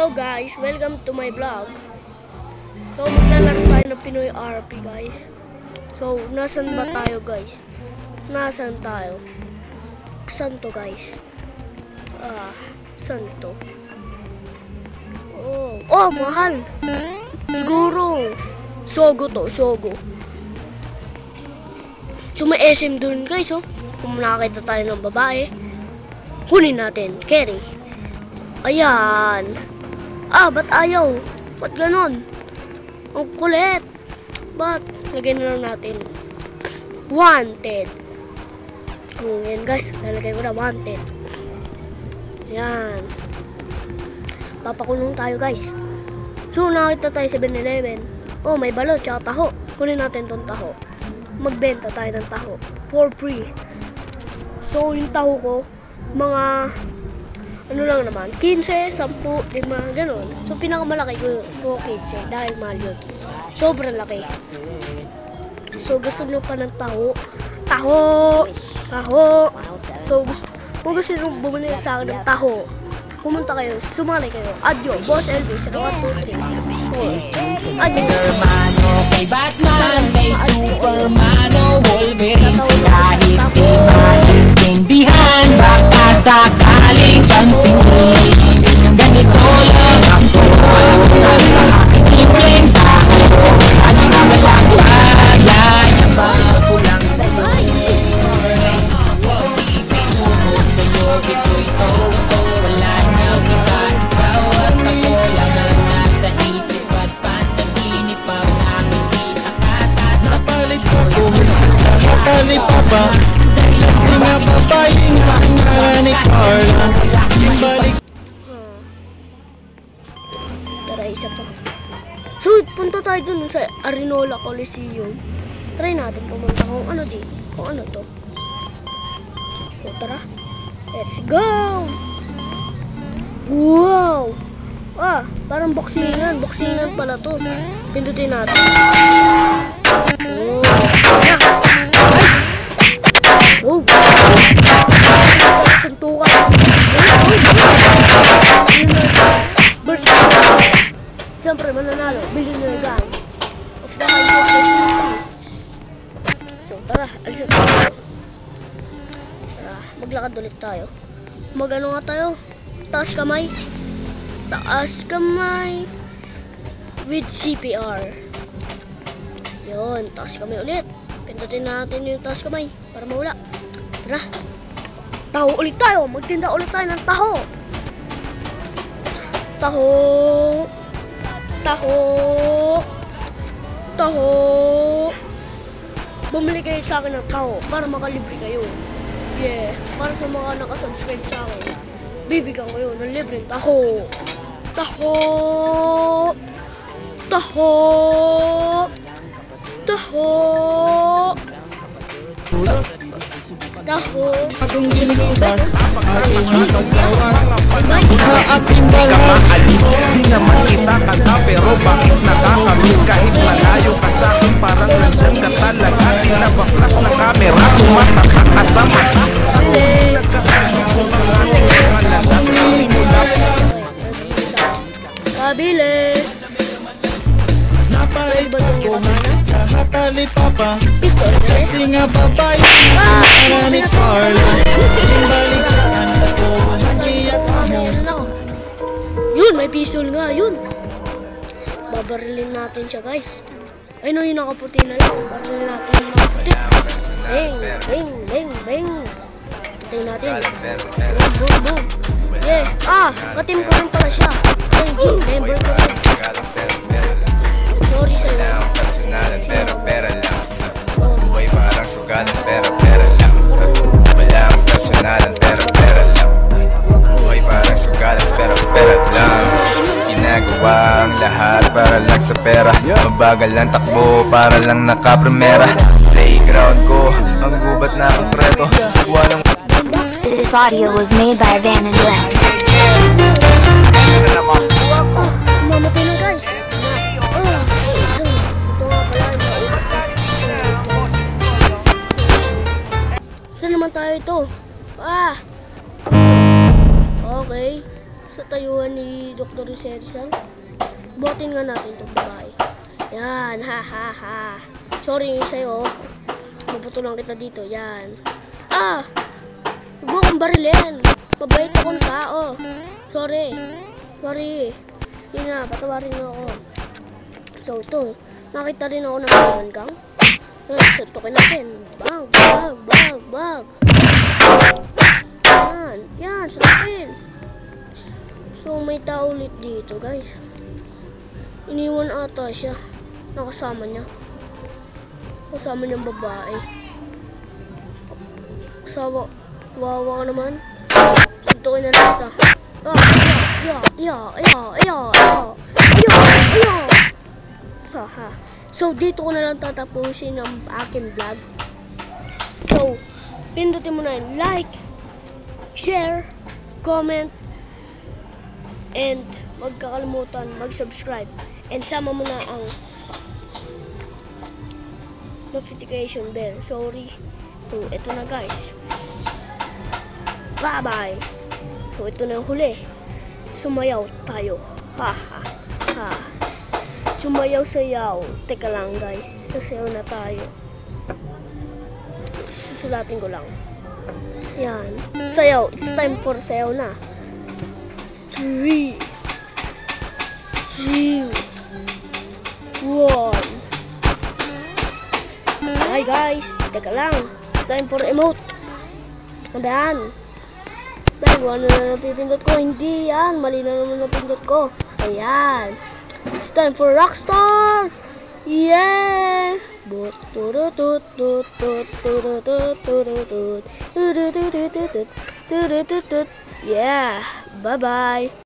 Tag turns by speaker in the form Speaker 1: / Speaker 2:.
Speaker 1: Hello guys, welcome to my vlog. So maglalaro tayo ng Pinoy RP guys. So nasan ba tayo guys? Nasan tayo? Saan to guys? Saan to? Oh mahal. Siguro Sogo to, Sogo. So may SM dun guys oh. Kung nakakita tayo ng babae, kunin natin, carry. Ayan. Ba't ayaw? Ba't ganon? Ang kulit. Ba't? Lagay na lang natin. Wanted. Yan guys, lalagay ko na wanted. Yan. Papakulong tayo guys. So nakita tayo 7-Eleven. Oh, may balot tsaka taho. Kunin natin tong taho. Magbenta tayo ng taho for free. So yung taho ko, mga ano lang naman, 15, 10, 5, gano'n. So, pinakamalaki ko 15 dahil mahal yun. Sobrang laki. So, gusto nyo pa ng taho. Taho! So, kung gusto nyo bumili sa akin ng taho, pumunta kayo, sumali kayo. Adyo, Boss LB, 1, 2, 3, 4. Adyo.
Speaker 2: Kay Batman, may Superman o Wolverine. Kahit di maintindihan, baka sakaling pansinin. Ganito lang ako, sa aking simpleng tayo. Lagi na walang yayabang ako lang sa'yo. Pag-ibig mo sa'yo, ito'y totoo. Wala nang iba, ikaw at ako lang ang nasa isip at panaginip ang nakikita ka.
Speaker 3: Napalit ko sa talipapa. Kasi nga babae nga ang naranig Carla. Balik.
Speaker 1: Tara, isa pa. So, punta tayo dun sa Arinola Coliseum. Try natin pumunta kung ano di. Kung ano to. So, tara. Let's go! Wow! Parang boksingan. Boksingan pala to. Pindutin natin. Oh! Suntukan. Siyempre, mananalo. Bilhin nyo yung gang. Tapos na kayo sa city. So, tara. Alisan tayo. Tara, maglakad ulit tayo. Mag-ano nga tayo? Taas kamay. Taas kamay. With CPR. Yun, taas kamay ulit. Pindutin natin yung taas kamay para mawala. Tara. Taho ulit tayo. Magtinda ulit tayo ng taho. Taho. Taho. Taho. Bumili kayo sa akin ng taho para makalibre kayo. Yeah. Para sa mga nakasubscribe sa akin, bibigyan ko yun ng libreng taho. Taho. Taho. Taho. Taho.
Speaker 3: Akong ginagawa, aking paggawas. Sa aking balat.
Speaker 4: Di naman kita kanta pero bakit nakakamiss? Kahit malayo ka sa'kin parang nandyan ka talaga. Tinabaklak na camera, tumatak ang kasama.
Speaker 1: Kabili.
Speaker 3: Napalit ko sa talipapa.
Speaker 1: Pistol.
Speaker 3: Kasi nga babae nga ang naranig Carla. Balik saan ako mag-iyak ako.
Speaker 1: Yun, may pistol nga, yun. Babarilin natin siya, guys. Ay, no, yung nakaputi na lang. Babarilin natin yung nakaputi. Bang, bang, bang, bang. Putay natin. Boom, boom, boom. Yeah. Katim ko rin pala siya. Hey, member ko rin. Sorry sa'yo.
Speaker 4: Pera lang. Buhay parang sugalan, pera lang. Walang personalan, pera lang. Buhay parang sugalan, pera lang. Ginagawa ang lahat para lang sa pera. Mabagal lang takbo para lang nakapremera. Playground ko, ang gubat na ang preto. Walang
Speaker 5: This audio was made by Van and Glenn.
Speaker 1: Mamatay na guys. Ito nga pala yung maulit. Saan naman tayo ito? Okay. sa tayuan ni Dr. Rizal. Buhatin nga natin itong babae. Yan, ha ha ha. Sorry sa'yo. Maputulang kita dito, yan. Ah! Huwag mo akong barilin. Mabait akong tao. Sorry. Yun nga, patawarin mo ako. So ito, nakita rin ako ng naman gang. Suntukin natin. Bag. Yan, suntukin. So may tao ulit dito, guys. Iniwan ata siya. Nakasama niya. Kasama niyang babae. Wawa ka naman. Suntukin na lang ito. So, dito ko na lang tatapusin ang aking vlog. So, pindutin mo na yung like, share, comment, and huwag kakalimutan mag-subscribe. And sama mo na ang notification bell. Sorry. So, ito na guys. Bye-bye. So, ito na yung huli. Sumayaw tayo. Ha. Sumayaw-sayaw. Teka lang guys. Sasayaw na tayo. Susulatin ko lang. Yan. Sayaw. It's time for sayaw na. 3, 2, 1. Hi guys. Teka lang. It's time for emote. Ayan. Ano na napipindot ko? Hindi yan. Mali na naman napindot ko. Ayan. It's time for Rockstar! Yeah! Yeah! Bye-bye!